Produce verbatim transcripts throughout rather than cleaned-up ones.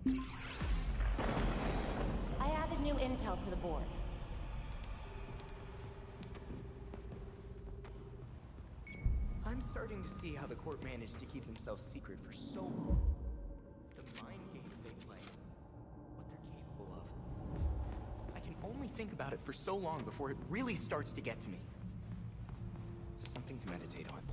I added new intel to the board. I'm starting to see how the court managed to keep themselves secret for so long. The mind games they play, what they're capable of. I can only think about it for so long before it really starts to get to me. Something to meditate on.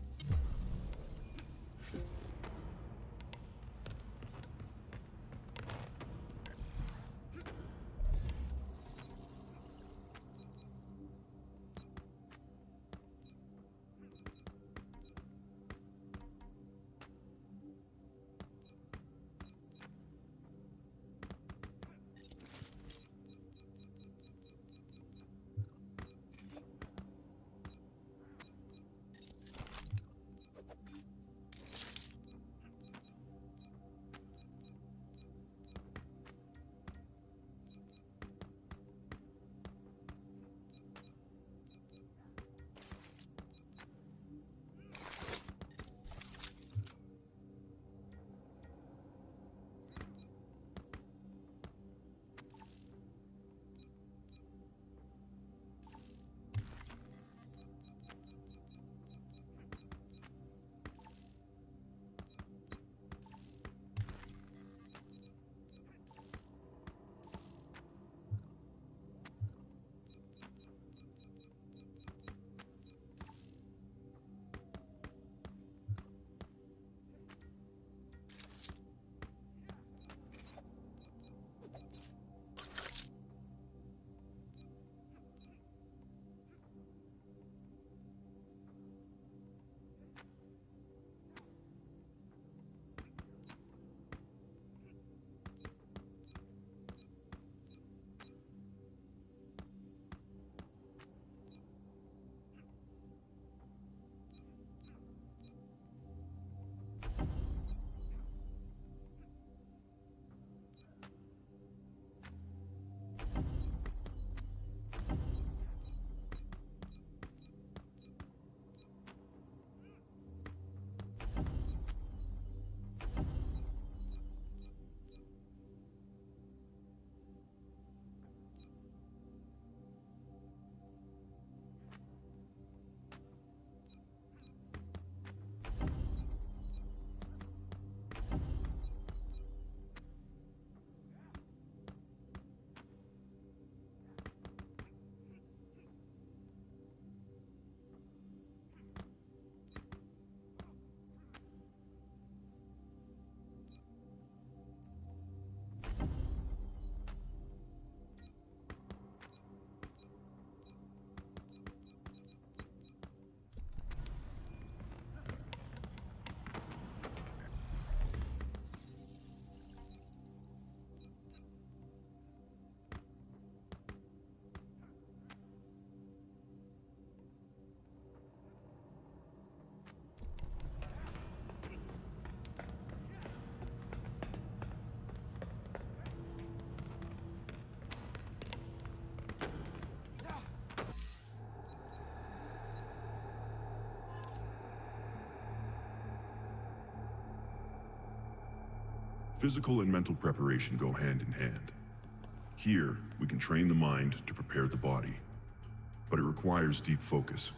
Physical and mental preparation go hand in hand. Here, we can train the mind to prepare the body, but it requires deep focus.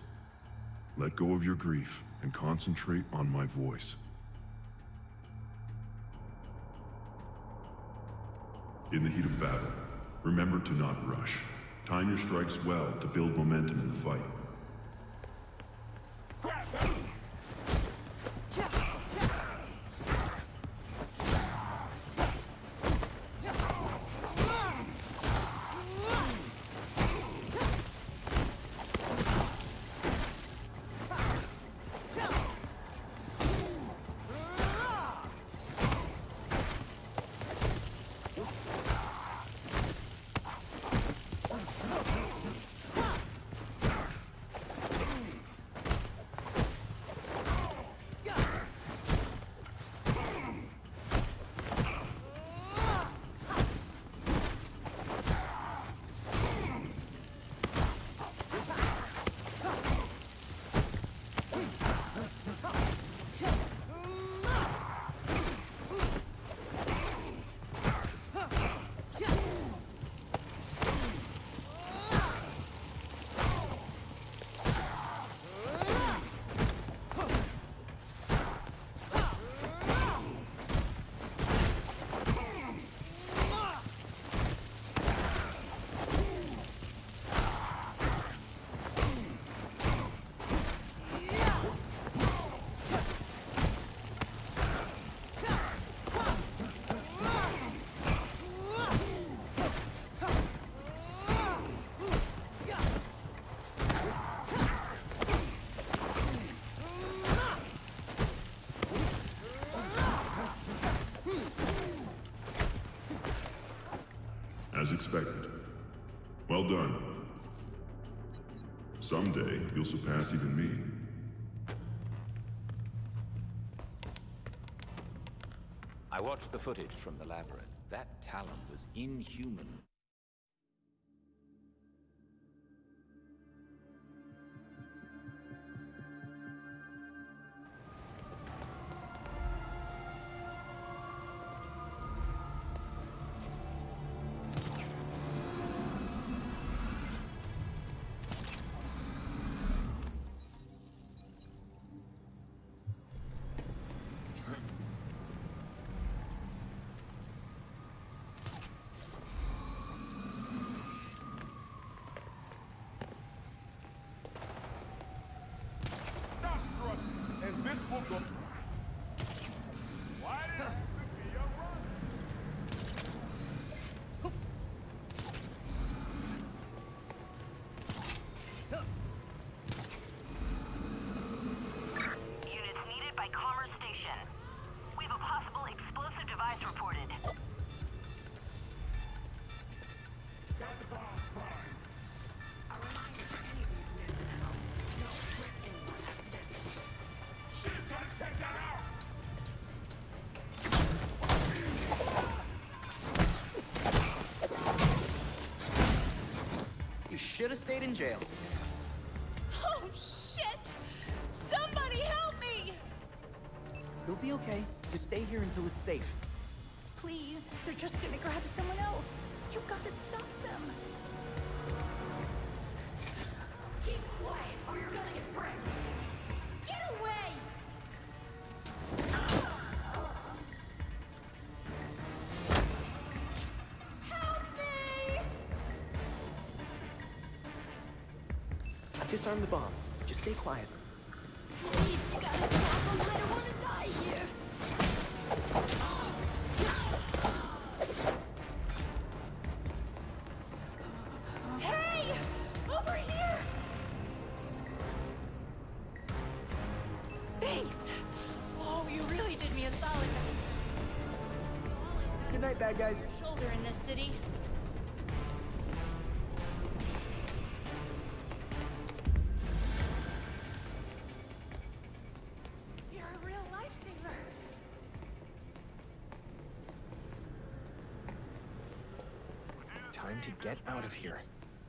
Let go of your grief and concentrate on my voice. In the heat of battle, remember to not rush. Time your strikes well to build momentum in the fight. As expected. Well done. Someday, you'll surpass even me. I watched the footage from the labyrinth. That talent was inhuman. Should have stayed in jail. Oh, shit! Somebody help me! You'll be okay. Just stay here until it's safe. Please, they're just gonna grab someone else. You gotta stop them. Keep quiet, or you're gonna get pranked. Get away! Disarm the bomb. Just stay quiet. Please, you gotta stop them. I don't wanna die here. Hey! Over here! Thanks! Oh, you really did me a solid. Good night, bad guys. Shoulder in this city. Time to get out of here.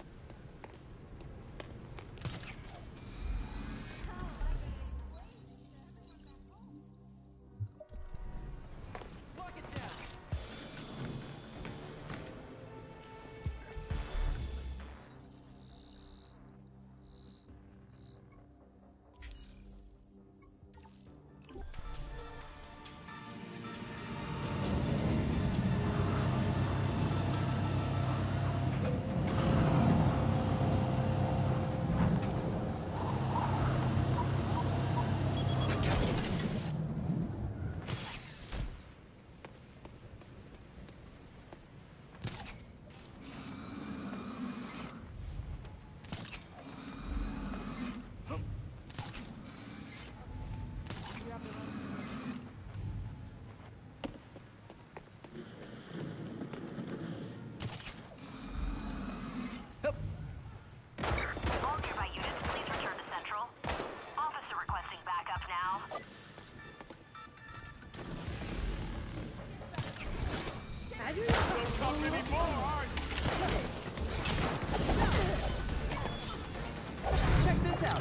Check this out.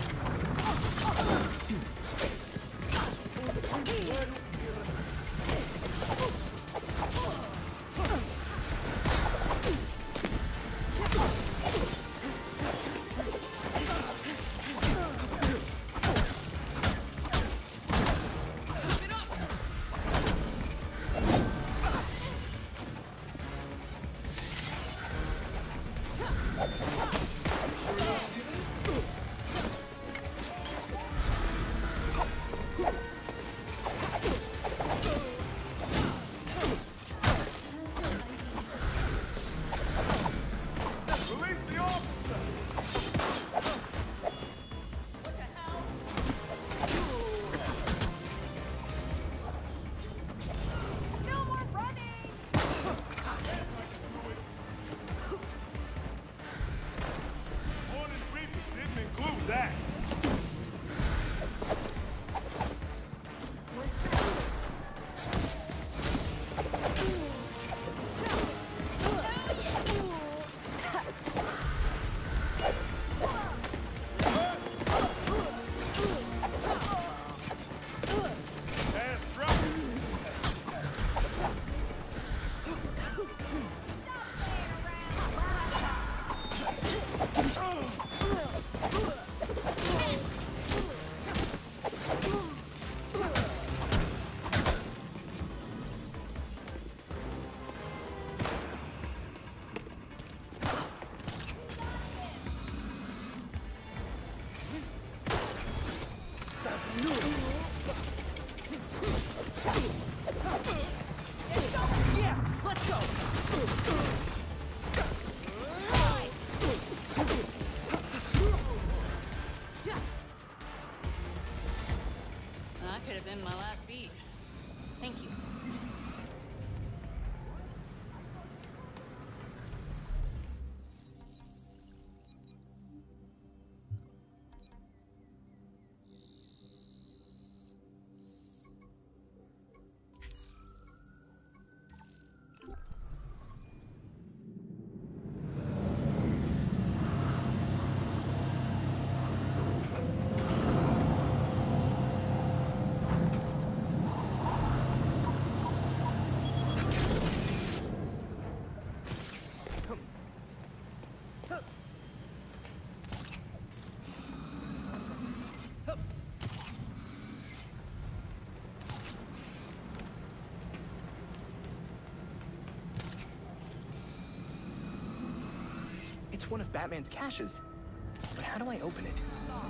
It's one of Batman's caches. But how do I open it?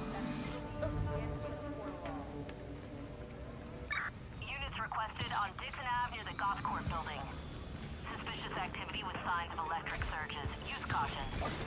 Units requested on Dixon Avenue near the Goth Court building. Suspicious activity with signs of electric surges. Use caution.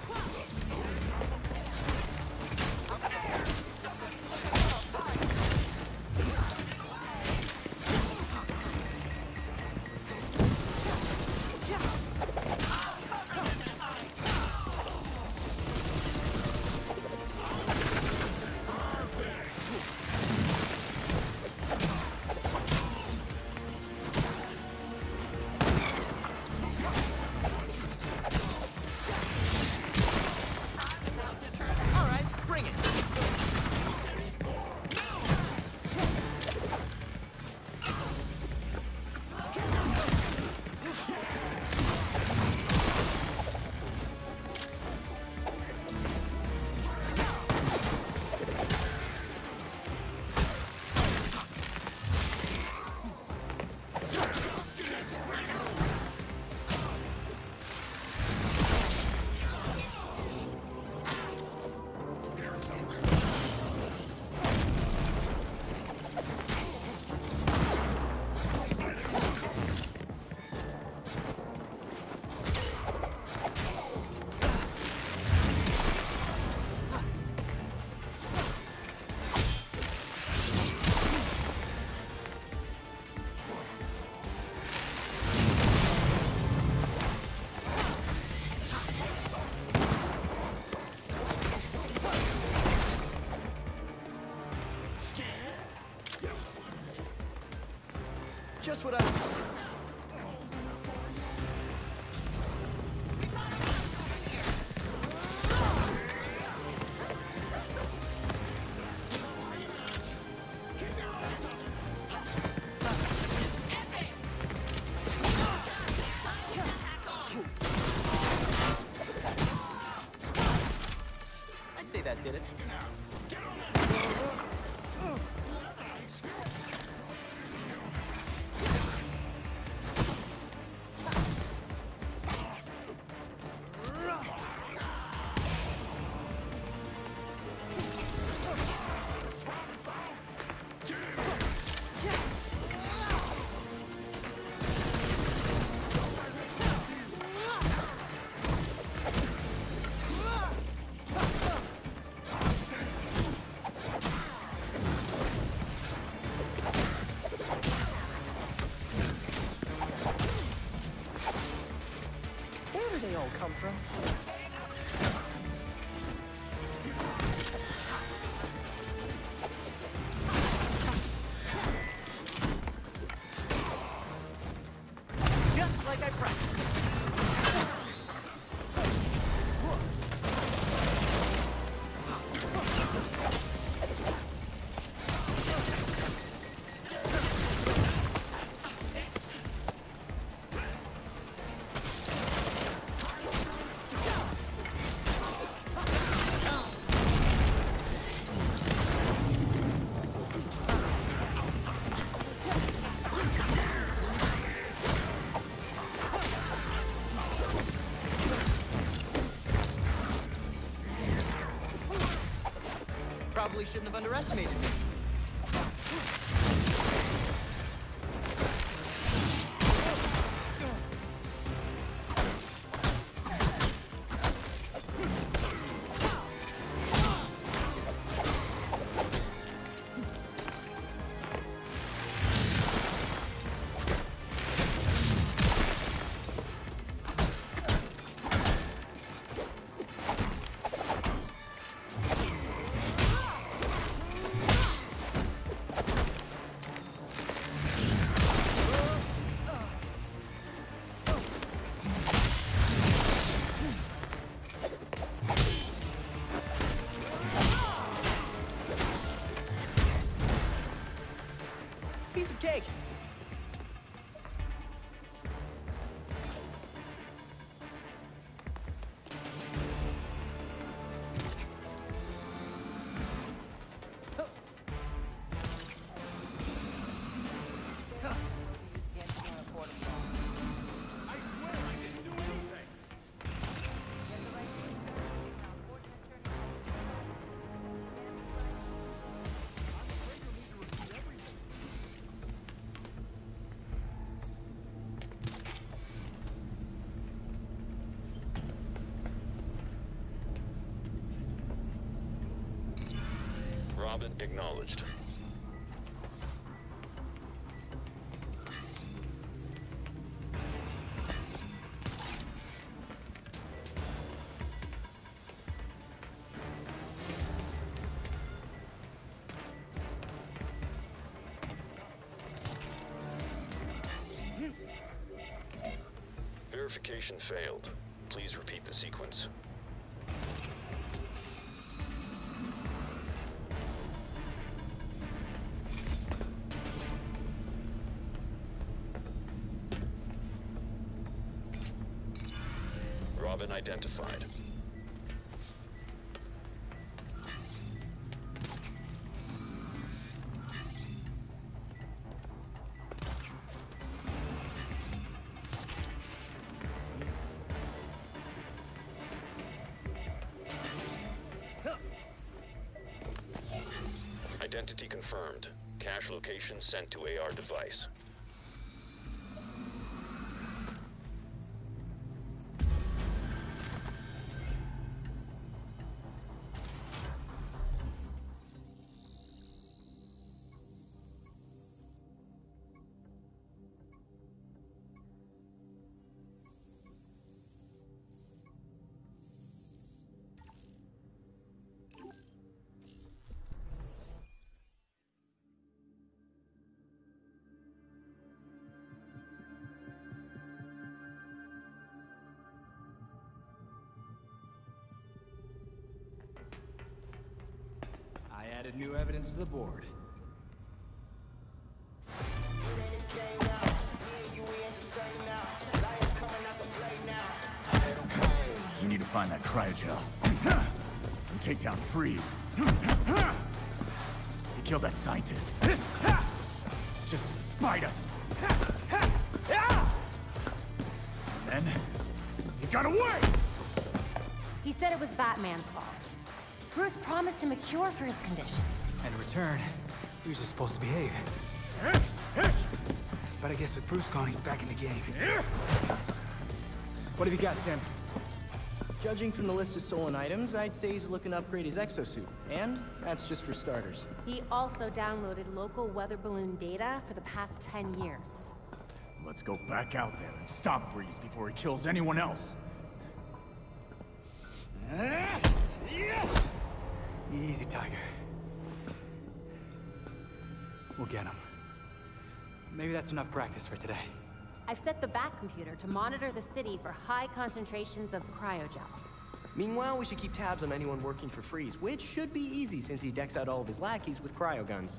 Just what I... I'd say that did it. Come from? Just like I practiced. Probably shouldn't have underestimated me. Robin acknowledged. Verification failed. Please repeat the sequence. Robin identified. Identity confirmed. Cache location sent to A R device. I added new evidence to the board. We need to find that cryogel. And take down Freeze. He killed that scientist. Just to spite us. And then, he got away! He said it was Batman's fault. Bruce promised him a cure for his condition. And in return, he was just supposed to behave. But I guess with Bruce gone, he's back in the game. What have you got, Tim? Judging from the list of stolen items, I'd say he's looking to upgrade his exosuit. And that's just for starters. He also downloaded local weather balloon data for the past ten years. Let's go back out there and stop Freeze before he kills anyone else. Yes! Easy, Tiger. We'll get him. Maybe that's enough practice for today. I've set the Bat computer to monitor the city for high concentrations of cryogel. Meanwhile, we should keep tabs on anyone working for Freeze, which should be easy since he decks out all of his lackeys with cryo guns.